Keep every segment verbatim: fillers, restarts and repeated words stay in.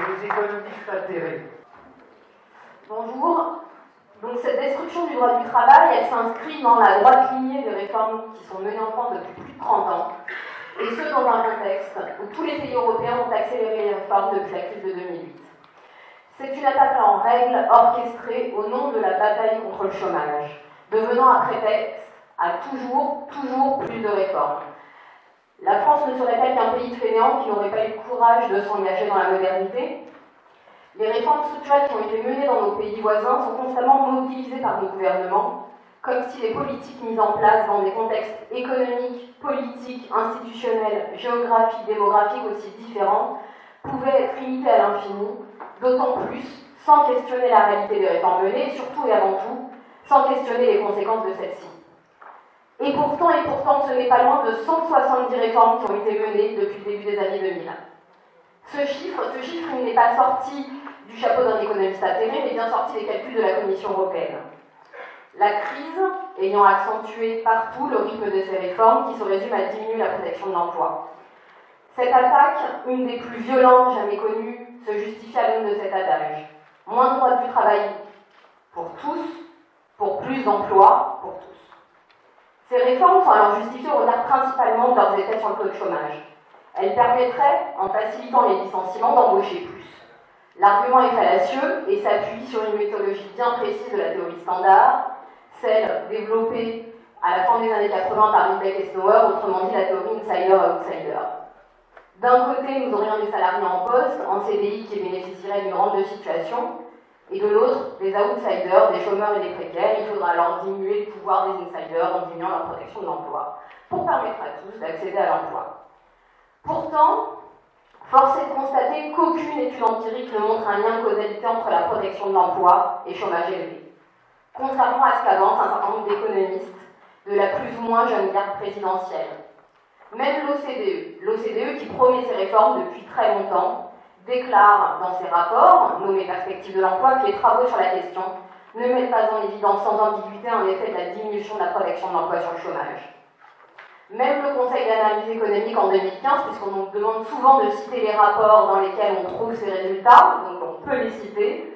des économistes atterrés. Bonjour. Donc cette destruction du droit du travail, elle s'inscrit dans la droite lignée des réformes qui sont menées en France depuis plus de trente ans, et ce dans un contexte où tous les pays européens ont accéléré les réformes depuis la crise de deux mille huit. C'est une attaque en règle orchestrée au nom de la bataille contre le chômage, devenant un prétexte à toujours, toujours plus de réformes. La France ne serait-elle qu'un pays de fainéants qui n'aurait pas eu le courage de s'engager dans la modernité? Les réformes structurelles qui ont été menées dans nos pays voisins sont constamment mobilisées par nos gouvernements, comme si les politiques mises en place dans des contextes économiques, politiques, institutionnels, géographiques, démographiques aussi différents pouvaient être limitées à l'infini, d'autant plus sans questionner la réalité des réformes menées, et surtout et avant tout, sans questionner les conséquences de celles-ci. Et pourtant, et pourtant, ce n'est pas loin de cent soixante-dix réformes qui ont été menées depuis le début des années deux mille. Ce chiffre, ce chiffre n'est pas sorti du chapeau d'un économiste atterré, mais bien sorti des calculs de la Commission européenne. La crise ayant accentué partout le rythme de ces réformes qui se résume à diminuer la protection de l'emploi. Cette attaque, une des plus violentes jamais connues, se justifie à l'aune de cet adage. Moins de droits du travail pour tous, pour plus d'emplois pour tous. Ces réformes sont alors justifiées au regard principalement de leurs effets sur le taux de chômage. Elles permettraient, en facilitant les licenciements, d'embaucher plus. L'argument est fallacieux et s'appuie sur une méthodologie bien précise de la théorie standard, celle développée à la fin des années quatre-vingts par Lindbeck et Snower, autrement dit la théorie insider-outsider. D'un côté, nous aurions des salariés en poste, en C D I qui bénéficieraient d'une rente de situation, et de l'autre, des outsiders, des chômeurs et des précaires. Il faudra alors diminuer le pouvoir des insiders en diminuant leur protection de l'emploi, pour permettre à tous d'accéder à l'emploi. Pourtant, force est de constater qu'aucune étude empirique ne montre un lien de causalité entre la protection de l'emploi et chômage élevé. Contrairement à ce qu'avancent un certain nombre d'économistes de la plus ou moins jeune garde présidentielle. Même l'O C D E, l'O C D E qui promet ces réformes depuis très longtemps, déclare dans ses rapports, nommés Perspectives de l'emploi, que les travaux sur la question ne mettent pas en évidence sans ambiguïté un effet de la diminution de la protection de l'emploi sur le chômage. Même le Conseil d'analyse économique en deux mille quinze, puisqu'on nous demande souvent de citer les rapports dans lesquels on trouve ces résultats, donc on peut les citer,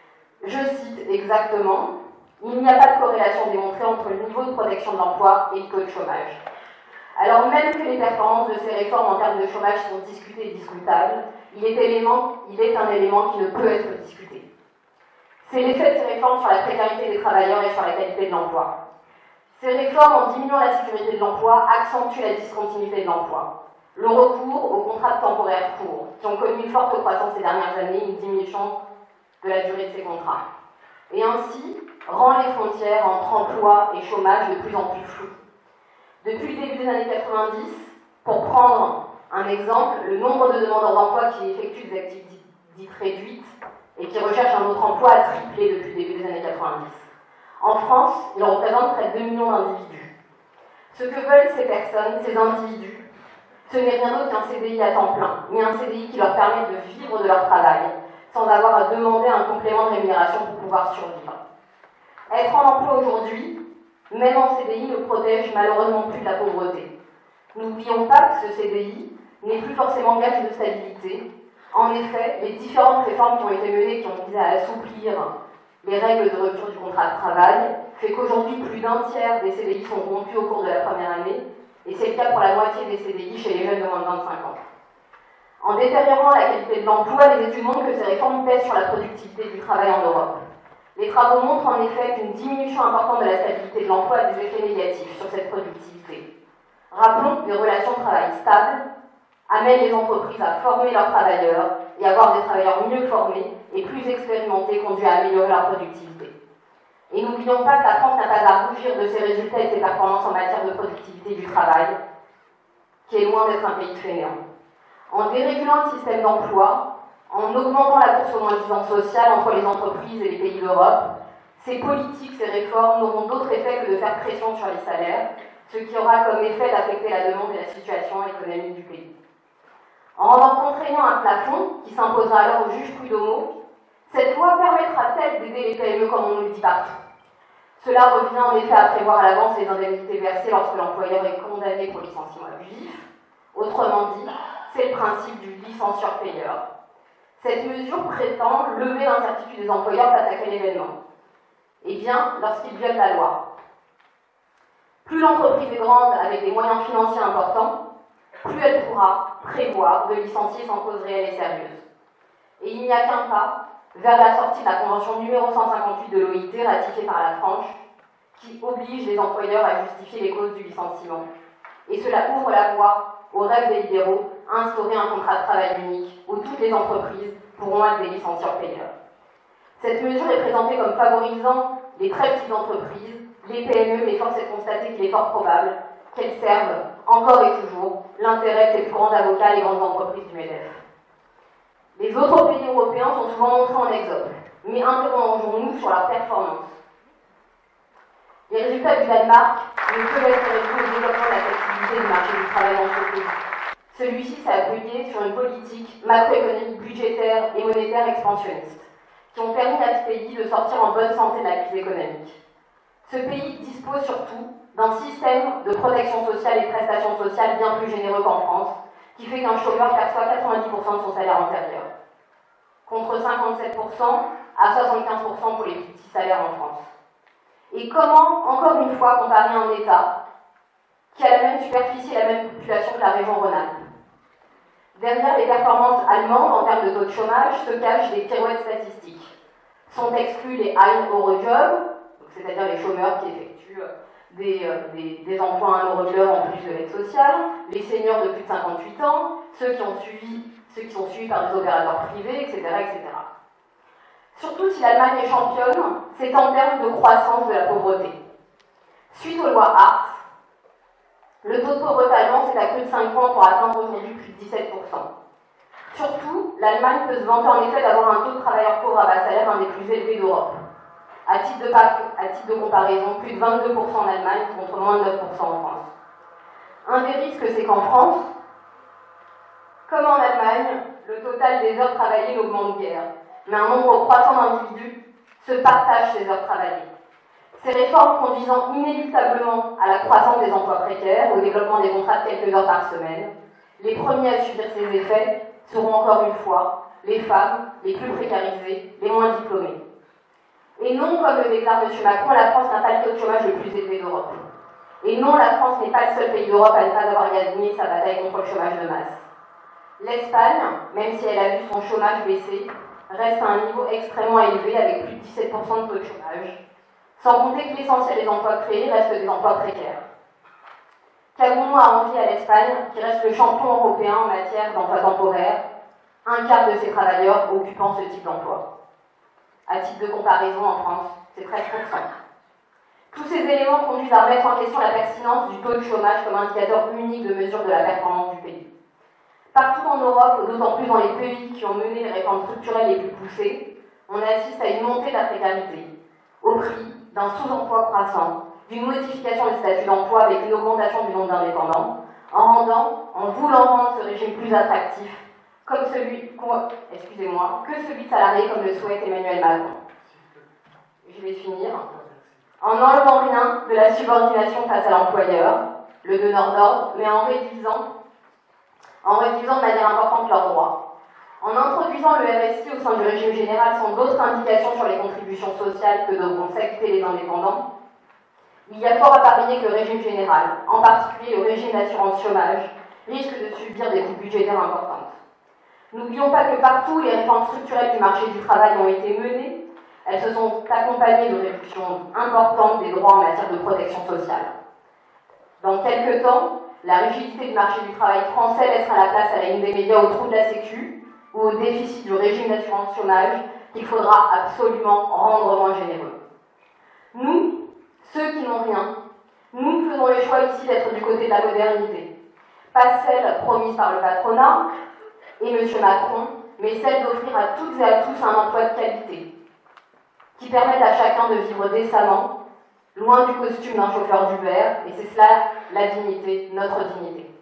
je cite exactement, il n'y a pas de corrélation démontrée entre le niveau de protection de l'emploi et le taux de chômage. Alors même que les performances de ces réformes en termes de chômage sont discutées et discutables, il est, élément, il est un élément qui ne peut être discuté. C'est l'effet de ces réformes sur la précarité des travailleurs et sur la qualité de l'emploi. Ces réformes, en diminuant la sécurité de l'emploi, accentuent la discontinuité de l'emploi. Le recours aux contrats temporaires courts, qui ont connu une forte croissance ces dernières années, une diminution de la durée de ces contrats. Et ainsi, rend les frontières entre emploi et chômage de plus en plus floues. Depuis le début des années quatre-vingt-dix, pour prendre un exemple, le nombre de demandeurs d'emploi qui effectuent des activités dites réduites et qui recherchent un autre emploi a triplé depuis le début des années quatre-vingt-dix. En France, il représente près de deux millions d'individus. Ce que veulent ces personnes, ces individus, ce n'est rien d'autre qu'un C D I à temps plein, mais un C D I qui leur permet de vivre de leur travail, sans avoir à demander un complément de rémunération pour pouvoir survivre. Être en emploi aujourd'hui, même en C D I, ne protège malheureusement plus de la pauvreté. N'oublions pas que ce C D I n'est plus forcément gage de stabilité. En effet, les différentes réformes qui ont été menées, qui ont visé à assouplir les règles de rupture du contrat de travail, fait qu'aujourd'hui, plus d'un tiers des C D I sont rompus au cours de la première année, et c'est le cas pour la moitié des C D I chez les jeunes de moins de vingt-cinq ans. En détériorant la qualité de l'emploi, les études montrent que ces réformes pèsent sur la productivité du travail en Europe. Les travaux montrent en effet qu'une diminution importante de la stabilité de l'emploi a des effets négatifs sur cette productivité. Rappelons que les relations de travail stables amènent les entreprises à former leurs travailleurs et avoir des travailleurs mieux formés et plus expérimentés conduit à améliorer leur productivité. Et n'oublions pas que la France n'a pas à rougir de ses résultats et ses performances en matière de productivité du travail, qui est loin d'être un pays de fainéants. En dérégulant le système d'emploi, en augmentant la course au moins-disant social entre les entreprises et les pays d'Europe, ces politiques, ces réformes n'auront d'autre effet que de faire pression sur les salaires, ce qui aura comme effet d'affecter la demande et la situation économique du pays. En rendant contraignant un plafond, qui s'imposera alors au juge prud'homo, cette loi permettra-t-elle d'aider les P M E comme on nous le dit partout? Cela revient en effet à prévoir à l'avance les indemnités versées lorsque l'employeur est condamné pour licenciement abusif. Autrement dit, c'est le principe du licencieur-payeur. Cette mesure prétend lever l'incertitude des employeurs face à quel événement? Eh bien, lorsqu'ils violent la loi. Plus l'entreprise est grande avec des moyens financiers importants, plus elle pourra prévoir de licencier sans cause réelle et sérieuse. Et il n'y a qu'un pas vers la sortie de la convention numéro cent cinquante-huit de l'O I T, ratifiée par la France, qui oblige les employeurs à justifier les causes du licenciement. Et cela ouvre la voie aux rêves des libéraux à instaurer un contrat de travail unique où toutes les entreprises pourront être des licencieurs-payeurs. Cette mesure est présentée comme favorisant les très petites entreprises, les P M E, mais force est de constater qu'il est fort probable qu'elles servent encore et toujours l'intérêt des plus grands avocats et grandes entreprises du MEDEF. Les autres pays européens sont souvent montrés en exemple, mais interrogeons-nous sur leur performance. Les résultats du Danemark ne peuvent être réduits au développement de la flexibilité du marché du travail dans ce pays. Celui-ci s'est appuyé sur une politique macroéconomique, budgétaire et monétaire expansionniste, qui ont permis à ce pays de sortir en bonne santé de la crise économique. Ce pays dispose surtout d'un système de protection sociale et de prestations sociales bien plus généreux qu'en France, qui fait qu'un chômeur perçoit quatre-vingt-dix pour cent de son salaire antérieur, contre cinquante-sept pour cent à soixante-quinze pour cent pour les plus petits salaires en France. Et comment, encore une fois, comparer un État qui a la même superficie et la même population que la région Rhône-Alpes? Derrière les performances allemandes en termes de taux de chômage se cachent des pirouettes statistiques. Sont exclus les high eurojobs, c'est-à-dire les chômeurs qui effectuent des, euh, des, des emplois à un euro de l'heure en plus de l'aide sociale, les seniors de plus de cinquante-huit ans, ceux qui, ont suivi, ceux qui sont suivis par des opérateurs privés, et cetera, et cetera. Surtout si l'Allemagne est championne, c'est en termes de croissance de la pauvreté. Suite aux lois Hartz, le taux de pauvreté allemand s'est accru de cinq points pour atteindre aujourd'hui plus de dix-sept pour cent. Surtout, l'Allemagne peut se vanter en effet d'avoir un taux de travailleurs pauvres à bas salaire un des plus élevés d'Europe. À titre, de, à titre de comparaison, plus de vingt-deux pour cent en Allemagne contre moins de neuf pour cent en France. Un des risques, c'est qu'en France, comme en Allemagne, le total des heures travaillées n'augmente guère, mais un nombre croissant d'individus se partagent ces heures travaillées. Ces réformes conduisant inéluctablement à la croissance des emplois précaires, au développement des contrats de quelques heures par semaine, les premiers à subir ces effets seront encore une fois les femmes, les plus précarisées, les moins diplômées. Et non, comme le déclare M. Macron, la France n'a pas le taux de chômage le plus élevé d'Europe. Et non, la France n'est pas le seul pays d'Europe à ne pas avoir gagné sa bataille contre le chômage de masse. L'Espagne, même si elle a vu son chômage baisser, reste à un niveau extrêmement élevé avec plus de dix-sept pour cent de taux de chômage, sans compter que l'essentiel des emplois créés restent des emplois précaires. Qu'avons-nous à envier à l'Espagne, qui reste le champion européen en matière d'emploi temporaire, un quart de ses travailleurs occupant ce type d'emploi? À titre de comparaison, en France, c'est treize pour cent. Tous ces éléments conduisent à remettre en question la pertinence du taux de chômage comme indicateur unique de mesure de la performance du pays. Partout en Europe, d'autant plus dans les pays qui ont mené les réformes structurelles les plus poussées, on assiste à une montée de la précarité, au prix d'un sous-emploi croissant, d'une modification des statuts d'emploi avec une augmentation du nombre d'indépendants, en rendant, en voulant rendre ce régime plus attractif, comme celui, excusez-moi, que celui de salarié comme le souhaite Emmanuel Macron. Je vais finir. En n'enlevant rien de la subordination face à l'employeur, le donneur d'ordre, mais en réduisant, en réduisant de manière importante leurs droits. En introduisant le R S I au sein du régime général sans d'autres indications sur les contributions sociales que devront s'acquitter les indépendants, il y a fort à parier que le régime général, en particulier le régime d'assurance chômage, risque de subir des coupes budgétaires importantes. N'oublions pas que partout les réformes structurelles du marché du travail ont été menées, elles se sont accompagnées de réductions importantes des droits en matière de protection sociale. Dans quelques temps, la rigidité du marché du travail français laissera la place à la une des médias au trou de la Sécu ou au déficit du régime d'assurance chômage qu'il faudra absolument rendre moins généreux. Nous, ceux qui n'ont rien, nous faisons le choix ici d'être du côté de la modernité, pas celle promise par le patronat et M. Macron, mais celle d'offrir à toutes et à tous un emploi de qualité, qui permette à chacun de vivre décemment, loin du costume d'un chauffeur d'Uber, et c'est cela la dignité, notre dignité.